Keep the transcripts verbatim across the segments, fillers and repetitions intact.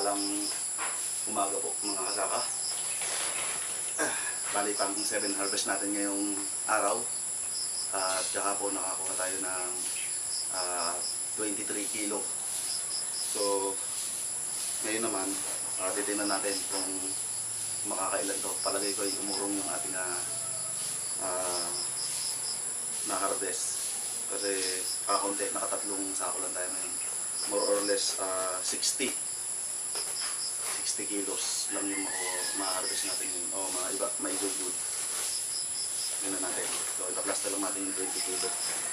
mapagpalang umaga po mga kasaka. Ah, bali pang seven harvest natin ngayong araw. At uh, tsaka po nakakuha tayo ng uh, twenty-three kilo. So ngayon naman uh, titignan natin kung makakailan to. Palagay ko ay umurong yung ating uh, uh, na-harvest. Kasi kakaunti, nakatatlong sako lang tayo ngayon. More or less uh, sixty kilos lang yung ma-harvest natin yun. O mga iba, may good good. Yun na natin. So ipa-cluster lang natin yung twenty kilo.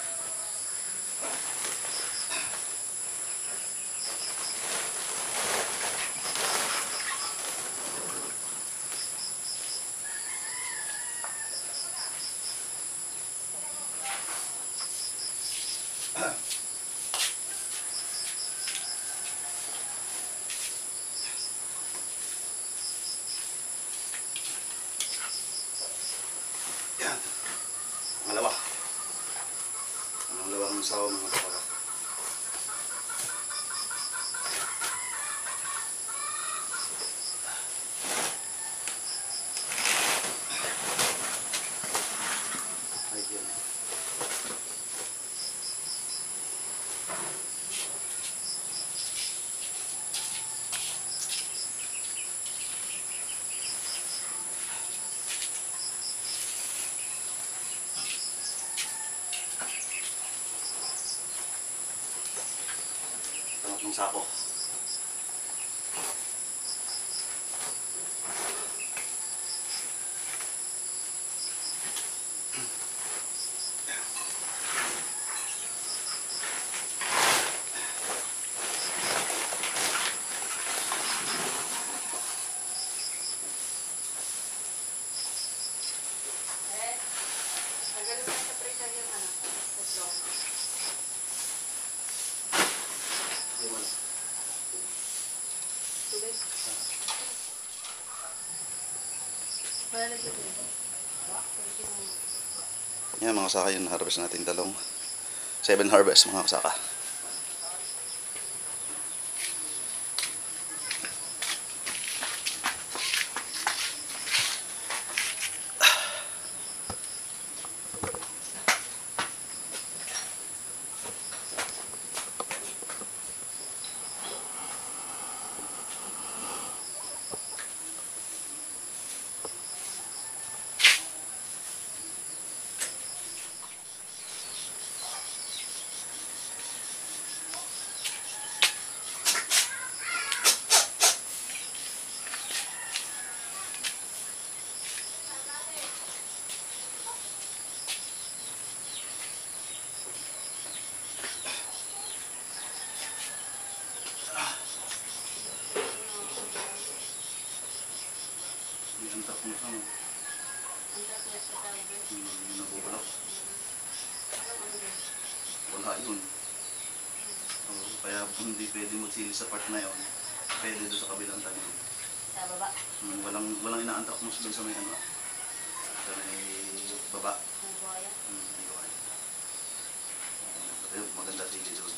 Yan. Pangalawa. Pangalawang sawa mga kapaka. Ayan. Tatlong sako. Yan mga kasaka, yun harvest natin talong. Seven harvest mga kasaka. Ang tap mo sa mo. Ang tap mo sa tao. Yung nabubulok. Wala yun. Oh, kaya hindi pwede magsili sa part na yun. Pwede doon sa kabilang tanim. Sa baba? Hmm, walang, walang inaantak mo doon sa may ano. Sa may baba. Ang buhaya? Hmm, ang buhaya. Ayun, maganda sili doon.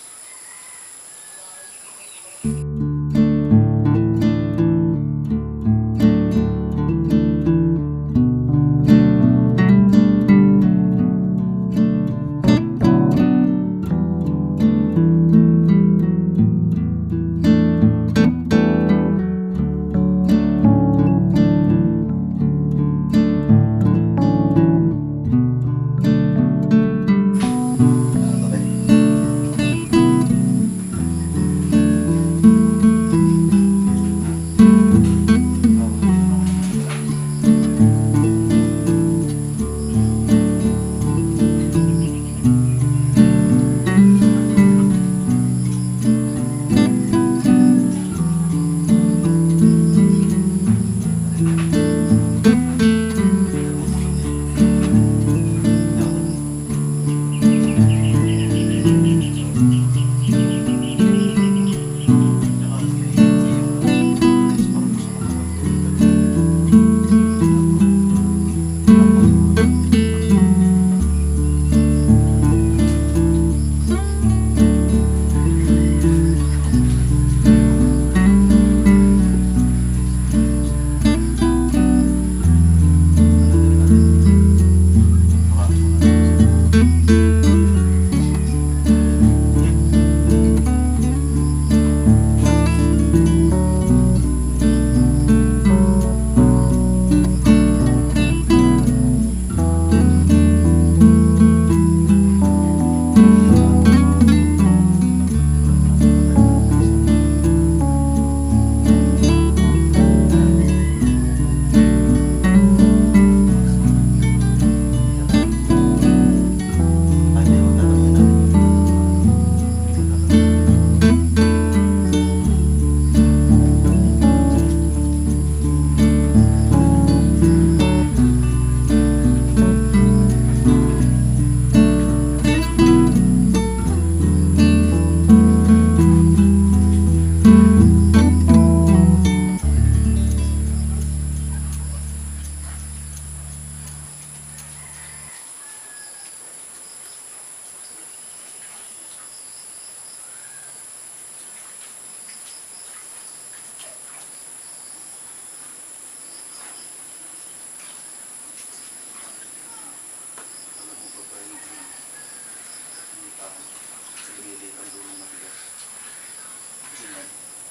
Ah, lumiliit ang dulo ng bigas. Kasi yan.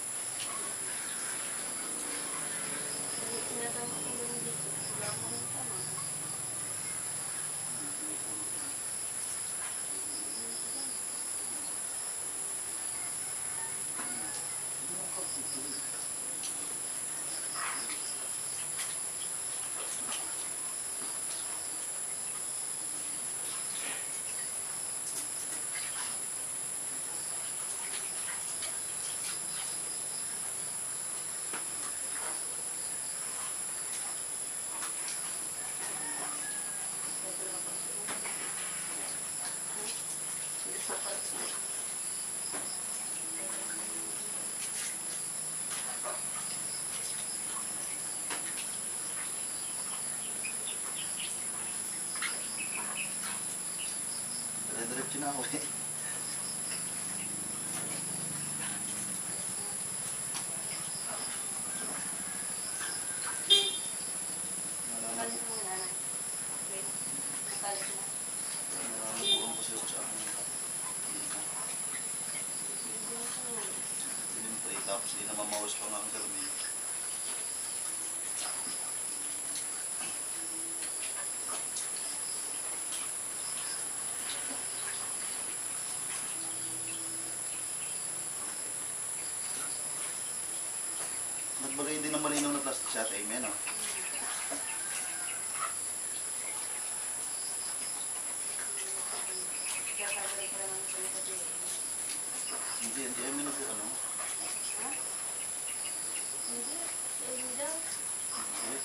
Sinasama ko yung dito. Wala ko ng tama. Dire-diretso na ako eh. Nalaman Kalit mo na na. Wait. Kalit na. nalaman kasi ako sa akin. Pinintay, tapos inamamawas pa nga ang salamin. Nagbagay din ng malinaw na plastic sa atin, men, no? Kakabalik ko naman ito sa J M. Hindi, hindi, ay minag, ano? Ha? Hindi. Hindi daw. Hindi.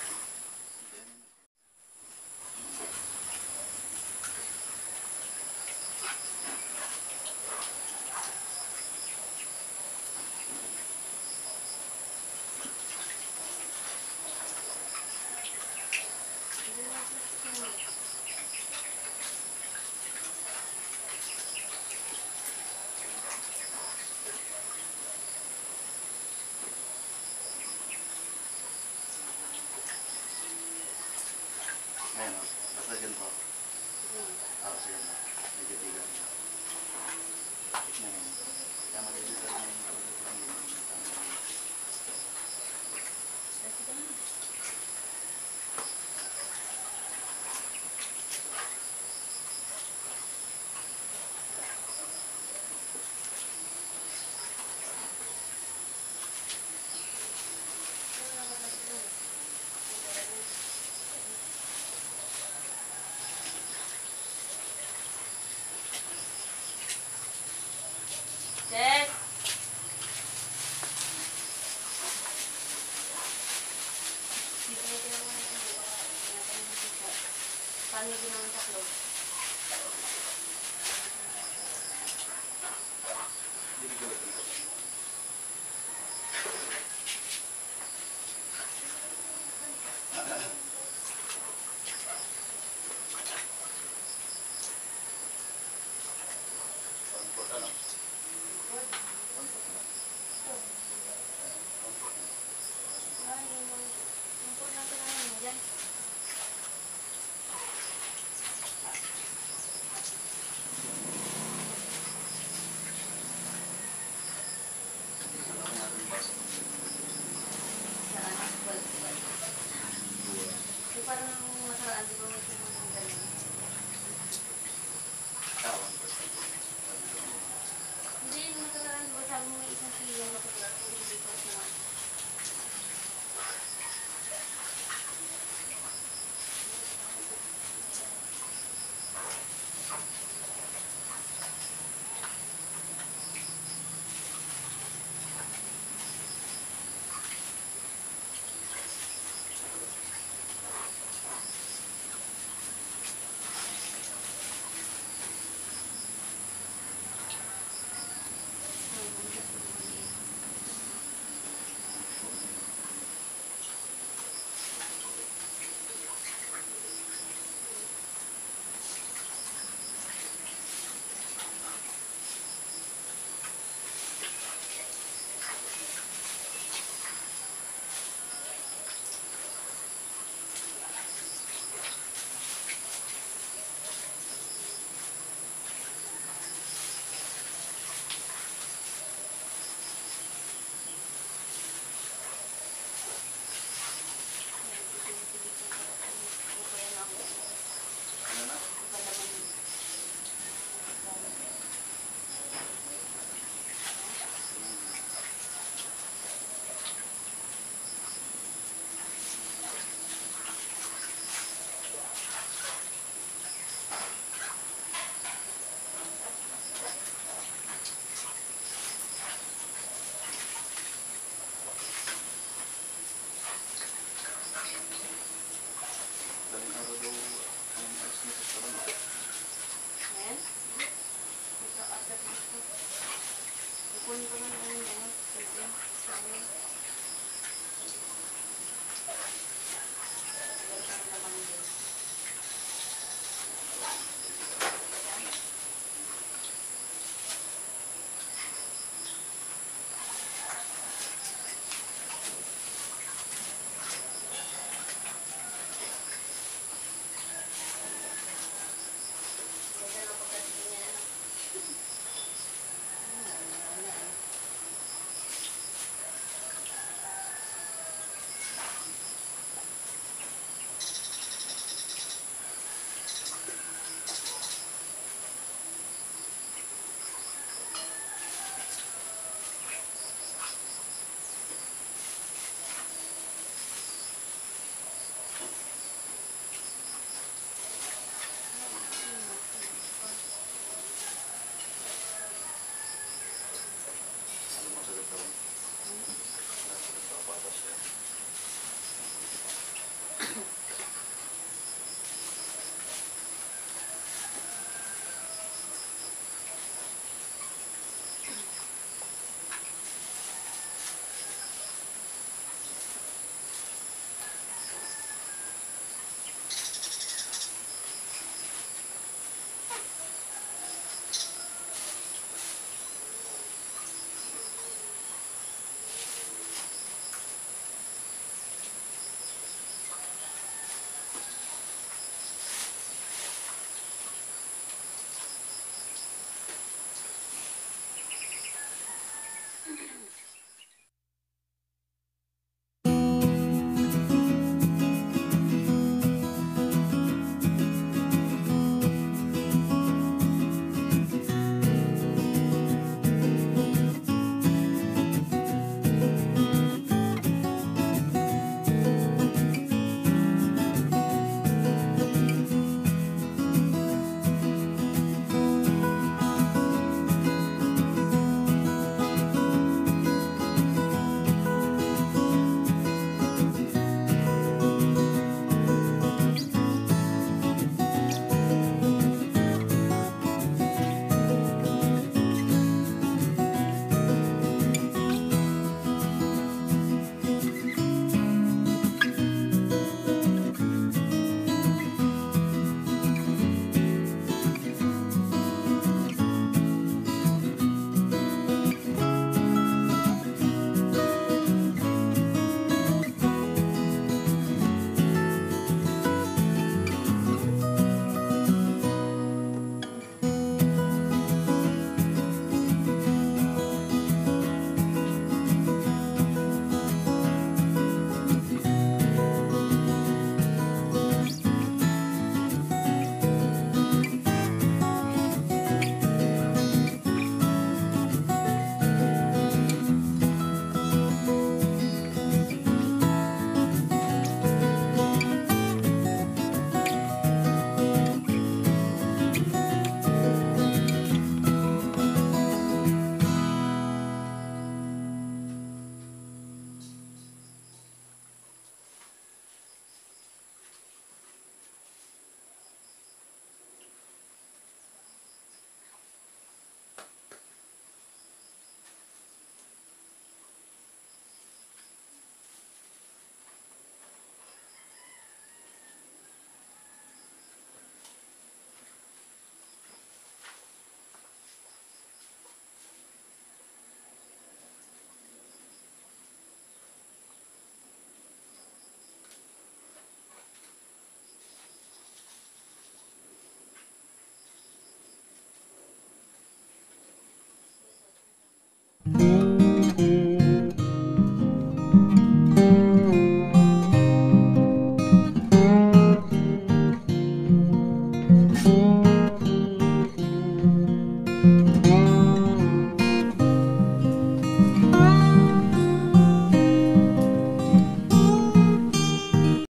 Hindi na sa J M. Ayan, no? Basta ganito. Hmm. Ah, kasi yan, no? Medyo tigan niya. Tignan yun. Kaya magiging na yung Kasi ka na. Jess! Dito na tinawag mo. Paano yung ginawang taklo?